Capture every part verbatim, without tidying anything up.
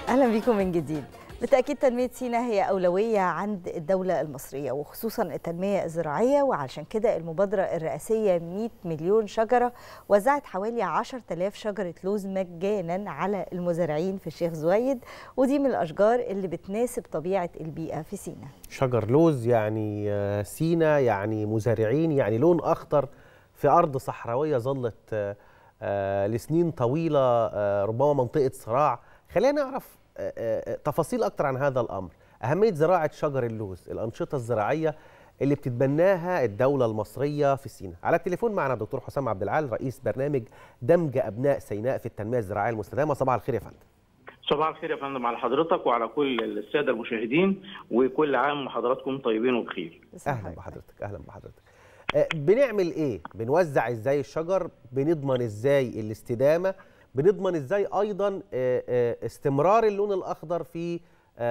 أهلا بكم من جديد. بالتأكيد تنمية سيناء هي أولوية عند الدولة المصرية وخصوصا التنمية الزراعية، وعشان كده المبادرة الرئاسية مئة مليون شجرة وزعت حوالي عشرة آلاف شجرة لوز مجانا على المزارعين في الشيخ زويد، ودي من الأشجار اللي بتناسب طبيعة البيئة في سيناء. شجر لوز يعني سيناء، يعني مزارعين، يعني لون أخضر في أرض صحراوية ظلت لسنين طويلة، ربما منطقة صراع. خلينا نعرف تفاصيل أكتر عن هذا الأمر، أهمية زراعة شجر اللوز، الأنشطة الزراعية اللي بتتبناها الدولة المصرية في سيناء. على التليفون معنا دكتور حسام عبد العال، رئيس برنامج دمج أبناء سيناء في التنمية الزراعية المستدامة. صباح الخير يا فندم. صباح الخير يا فندم على حضرتك وعلى كل السادة المشاهدين، وكل عام وحضراتكم طيبين وبخير. أهلا بحضرتك. أهلا بحضرتك. بنعمل إيه؟ بنوزع إزاي الشجر؟ بنضمن إزاي الاستدامة؟ بنضمن ازاي ايضا استمرار اللون الاخضر في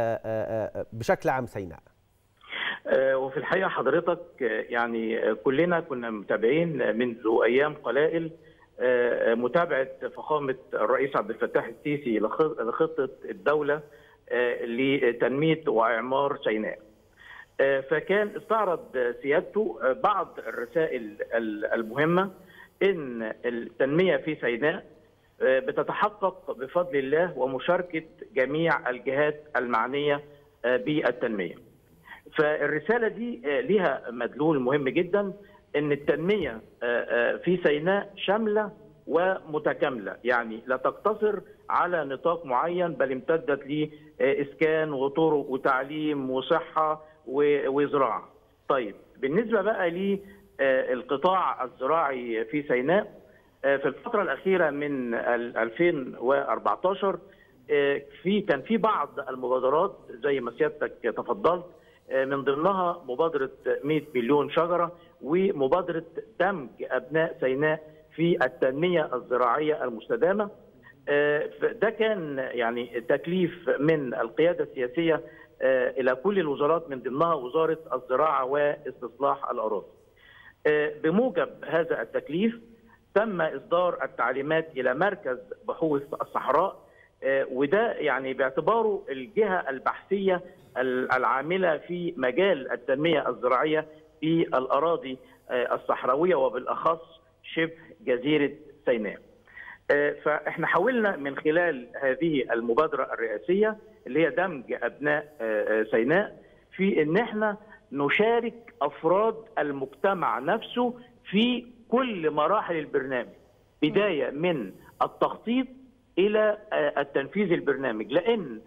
بشكل عام سيناء؟ وفي الحقيقه حضرتك يعني كلنا كنا متابعين منذ ايام قلائل متابعه فخامه الرئيس عبد الفتاح السيسي لخطه الدوله لتنميه واعمار سيناء. فكان استعرض سيادته بعض الرسائل المهمه ان التنميه في سيناء بتتحقق بفضل الله ومشاركة جميع الجهات المعنية بالتنمية. فالرسالة دي لها مدلول مهم جدا، ان التنمية في سيناء شاملة ومتكاملة، يعني لا تقتصر على نطاق معين بل امتدت لإسكان وطرق وتعليم وصحة وزراعة. طيب بالنسبة بقى للقطاع الزراعي في سيناء، في الفترة الأخيرة من ألفين وأربعة عشر في كان في بعض المبادرات زي ما سيادتك تفضلت، من ضمنها مبادرة مئة مليون شجرة ومبادرة دمج أبناء سيناء في التنمية الزراعية المستدامة. ده كان يعني تكليف من القيادة السياسية إلى كل الوزارات، من ضمنها وزارة الزراعة واستصلاح الأراضي. بموجب هذا التكليف تم إصدار التعليمات إلى مركز بحوث الصحراء، وده يعني باعتباره الجهة البحثية العاملة في مجال التنمية الزراعية في الأراضي الصحراوية وبالأخص شبه جزيرة سيناء. فإحنا حاولنا من خلال هذه المبادرة الرئاسية اللي هي دمج أبناء سيناء في إن إحنا نشارك أفراد المجتمع نفسه في كل مراحل البرنامج، بداية من التخطيط إلى التنفيذ البرنامج، لأن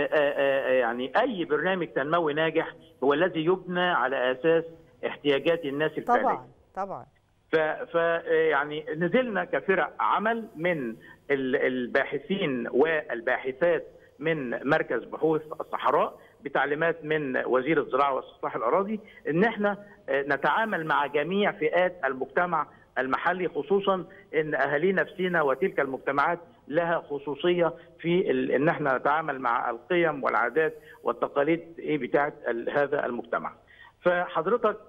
يعني أي برنامج تنموي ناجح هو الذي يبنى على أساس احتياجات الناس الفعلية. طبعا طبعا. ف يعني نزلنا كفرق عمل من الباحثين والباحثات من مركز بحوث الصحراء بتعليمات من وزير الزراعة واستصلاح الأراضي، إن احنا نتعامل مع جميع فئات المجتمع المحلي، خصوصا ان اهالينا في سيناء وتلك المجتمعات لها خصوصيه في ان احنا نتعامل مع القيم والعادات والتقاليد ايه بتاعه هذا المجتمع. فحضرتك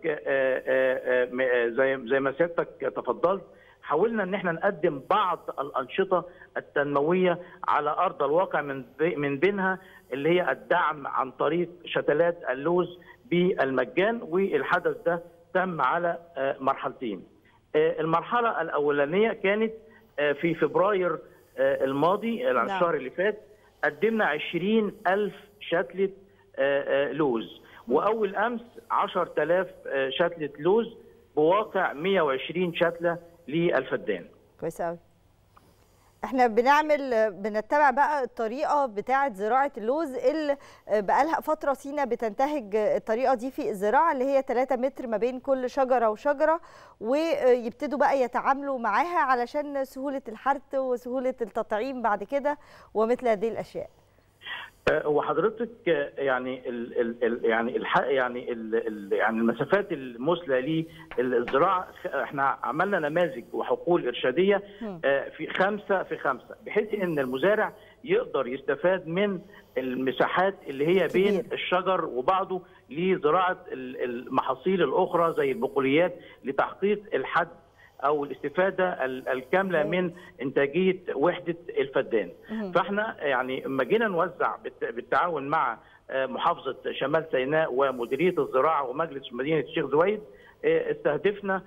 زي زي ما سيادتك تفضلت، حاولنا ان احنا نقدم بعض الانشطه التنمويه على ارض الواقع، من من بينها اللي هي الدعم عن طريق شتلات اللوز بالمجان، والحدث ده تم على مرحلتين. المرحله الاولانيه كانت في فبراير الماضي، الشهر اللي فات، قدمنا عشرين ألف شتله لوز، واول امس عشرة آلاف شتله لوز بواقع مئة وعشرين شتله للفدان. كويس قوي. احنا بنعمل بنتبع بقى الطريقه بتاعه زراعه اللوز اللي بقى لها فتره سيناء بتنتهج الطريقه دي في الزراعه، اللي هي ثلاثة متر ما بين كل شجره وشجره، ويبتدوا بقى يتعاملوا معاها علشان سهوله الحرث وسهوله التطعيم بعد كده ومثل هذه الاشياء. وحضرتك يعني ال ال يعني الحق يعني ال يعني المسافات المثلى للزراعه، احنا عملنا نماذج وحقول ارشاديه في خمسه في خمسه، بحيث ان المزارع يقدر يستفاد من المساحات اللي هي بين الشجر وبعضه لزراعه المحاصيل الاخرى زي البقوليات، لتحقيق الحد او الاستفاده الكامله من انتاجيه وحده الفدان. فاحنا يعني لما جينا نوزع بالتعاون مع محافظه شمال سيناء ومديريه الزراعه ومجلس مدينه الشيخ زويد، استهدفنا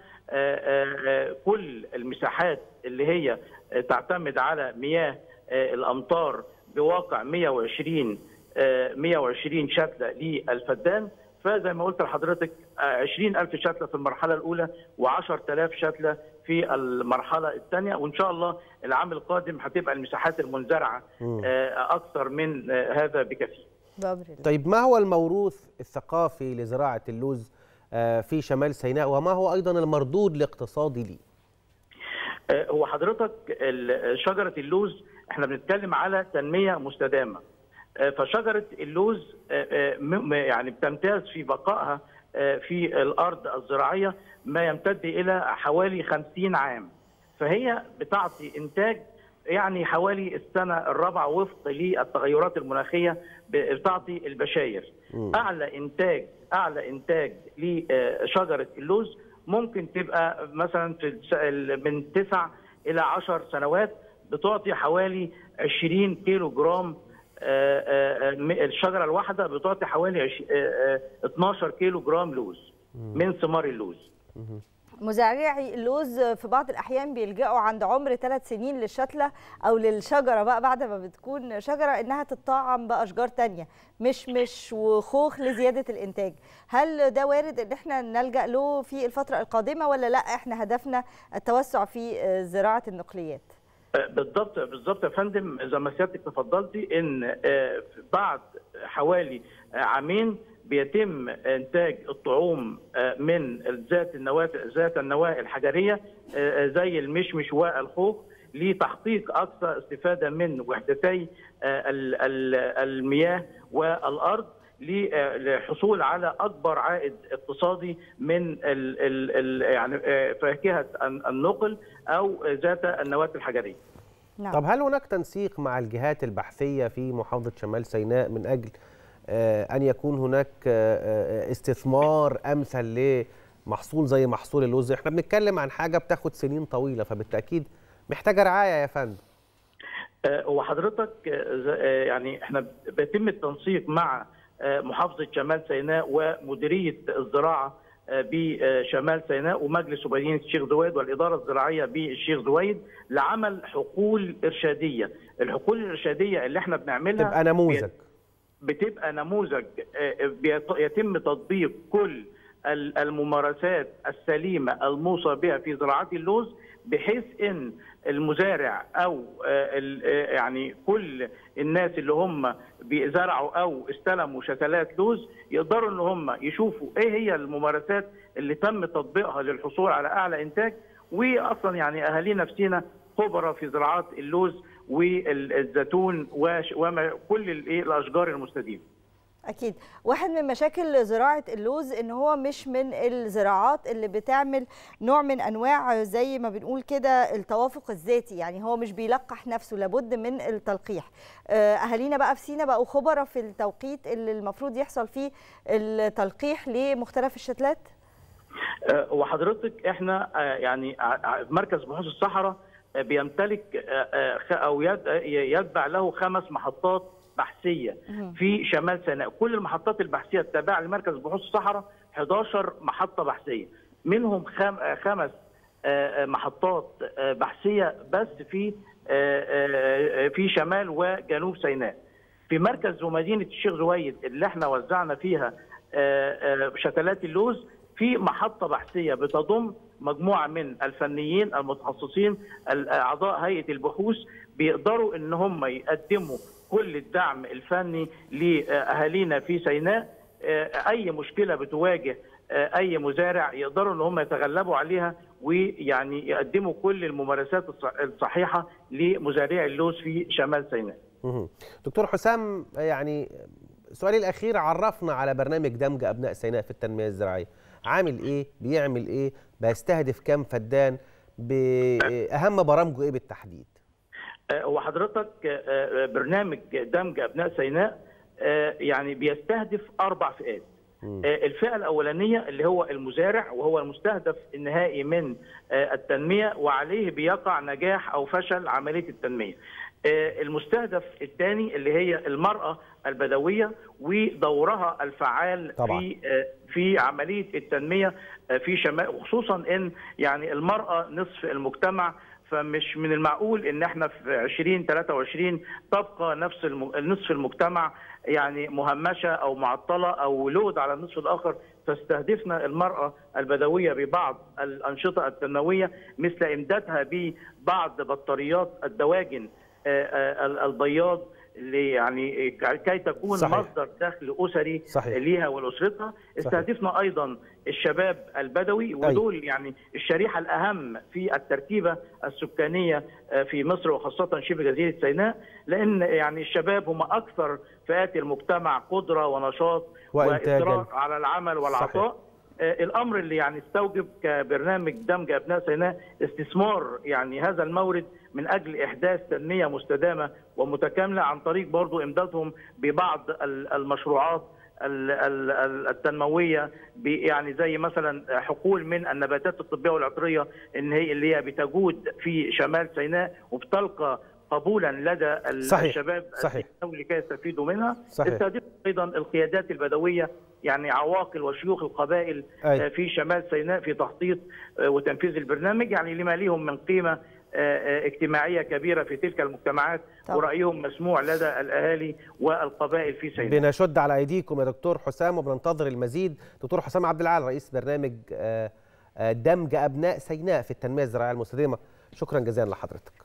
كل المساحات اللي هي تعتمد على مياه الامطار بواقع مئة وعشرين مئة وعشرين شتله للفدان. فزي ما قلت لحضرتك عشرين ألف شتله في المرحله الاولى وعشرة آلاف شتله في المرحله الثانيه، وان شاء الله العام القادم هتبقى المساحات المنزرعه اكثر من هذا بكثير. طيب ما هو الموروث الثقافي لزراعه اللوز في شمال سيناء، وما هو ايضا المردود الاقتصادي ليه؟ هو حضرتك شجره اللوز احنا بنتكلم على تنميه مستدامه، فشجره اللوز يعني بتمتاز في بقائها في الارض الزراعيه ما يمتد الى حوالي خمسين عام، فهي بتعطي انتاج يعني حوالي السنه الرابعه وفق للتغيرات المناخيه بتعطي البشاير. اعلى انتاج اعلى انتاج لشجره اللوز ممكن تبقى مثلا في من تسع الى عشر سنوات بتعطي حوالي عشرين كيلو جرام. الشجره الواحده بتعطي حوالي اثناشر كيلو جرام لوز من ثمار اللوز. مزارعي اللوز في بعض الأحيان بيلجأوا عند عمر ثلاث سنين للشتلة أو للشجرة بقى بعد ما بتكون شجرة إنها تتطعم بأشجار تانية مشمش وخوخ لزيادة الإنتاج. هل ده وارد إن احنا نلجأ له في الفترة القادمة ولا لا احنا هدفنا التوسع في زراعة النقليات؟ بالضبط بالضبط يا فندم، زي ما سيادتك تفضلتي ان بعد حوالي عامين بيتم انتاج الطعوم من ذات النواه ذات النواه الحجريه زي المشمش والخوخ لتحقيق اقصى استفاده من وحدتي المياه والارض للحصول على اكبر عائد اقتصادي من ال ال يعني فاكهه النقل او ذات النواه الحجريه. نعم. طب هل هناك تنسيق مع الجهات البحثيه في محافظه شمال سيناء من اجل أن يكون هناك استثمار أمثل لمحصول زي محصول اللوز؟ احنا بنتكلم عن حاجة بتاخد سنين طويلة، فبالتأكيد محتاجة رعاية يا فندم. وحضرتك يعني احنا بيتم التنسيق مع محافظة شمال سيناء ومديرية الزراعة بشمال سيناء ومجلس مدينة الشيخ زويد والإدارة الزراعية بالشيخ زويد لعمل حقول إرشادية. الحقول الإرشادية اللي احنا بنعملها تبقى نموذج بتبقى نموذج يتم تطبيق كل الممارسات السليمة الموصى بها في زراعة اللوز، بحيث ان المزارع او يعني كل الناس اللي هم بيزرعوا او استلموا شتلات لوز يقدروا ان هم يشوفوا ايه هي الممارسات اللي تم تطبيقها للحصول على اعلى انتاج. واصلا يعني اهالينا في سينا خبراء في زراعات اللوز والزيتون وكل الاشجار المستديمه. أكيد. واحد من مشاكل زراعة اللوز إن هو مش من الزراعات اللي بتعمل نوع من أنواع زي ما بنقول كده التوافق الذاتي، يعني هو مش بيلقح نفسه، لابد من التلقيح. أهالينا بقى في سينا بقوا خبراء في التوقيت اللي المفروض يحصل فيه التلقيح لمختلف الشتلات؟ وحضرتك احنا يعني مركز بحوث الصحراء بيمتلك أو يتبع له خمس محطات بحثيه في شمال سيناء. كل المحطات البحثيه التابعه لمركز بحوث الصحراء إحدى عشرة محطه بحثيه، منهم خمس محطات بحثيه بس في في شمال وجنوب سيناء. في مركز ومدينه الشيخ زويد اللي احنا وزعنا فيها شتلات اللوز في محطه بحثيه بتضم مجموعه من الفنيين المتخصصين اعضاء هيئه البحوث بيقدروا ان هم يقدموا كل الدعم الفني لاهالينا في سيناء. اي مشكله بتواجه اي مزارع يقدروا ان هم يتغلبوا عليها ويعني يقدموا كل الممارسات الصحيحه لمزارعي اللوز في شمال سيناء. دكتور حسام، يعني سؤالي الاخير، عرفنا على برنامج دمج ابناء سيناء في التنميه الزراعيه، عامل ايه؟ بيعمل ايه؟ بيستهدف كام فدان؟ باهم برامجه ايه بالتحديد؟ وحضرتك برنامج دمج ابناء سيناء يعني بيستهدف اربع فئات. الفئة الأولانية اللي هو المزارع وهو المستهدف النهائي من التنمية وعليه بيقع نجاح أو فشل عملية التنمية. المستهدف الثاني اللي هي المرأة البدوية ودورها الفعال طبعا. في في عملية التنمية في شمال، خصوصا ان يعني المرأة نصف المجتمع، فمش من المعقول ان احنا في عشرين ثلاثة وعشرين تبقى نفس نصف المجتمع يعني مهمشه او معطله او لود على النصف الاخر. فاستهدفنا المراه البدويه ببعض الانشطه التنمويه مثل امدادها ببعض بطاريات الدواجن البياض يعني كي تكون صحيح. مصدر دخل اسري صحيح. ليها ولاسرتها. استهدفنا ايضا الشباب البدوي ودول أي. يعني الشريحه الاهم في التركيبه السكانيه في مصر وخاصه شبه جزيره سيناء، لان يعني الشباب هم اكثر فئات المجتمع قدره ونشاط واصرار على العمل والعطاء. صحيح. الامر اللي يعني استوجب كبرنامج دمج ابناء سيناء استثمار يعني هذا المورد من اجل احداث تنميه مستدامه ومتكامله عن طريق برضو امدادهم ببعض المشروعات التنمويه، يعني زي مثلا حقول من النباتات الطبيه والعطريه ان هي اللي هي بتجود في شمال سيناء وبتلقى قبولا لدى صحيح. الشباب صحيح. لكي يستفيدوا منها. استهدف ايضا القيادات البدويه يعني عواقل وشيوخ القبائل أي. في شمال سيناء في تخطيط وتنفيذ البرنامج، يعني لما ليهم من قيمه اجتماعيه كبيره في تلك المجتمعات طبعا. ورايهم مسموع لدى الاهالي والقبائل في سيناء. بنشد على ايديكم يا دكتور حسام وبننتظر المزيد. دكتور حسام عبد العال رئيس برنامج دمج ابناء سيناء في التنميه الزراعيه المستدامه، شكرا جزيلا لحضرتك.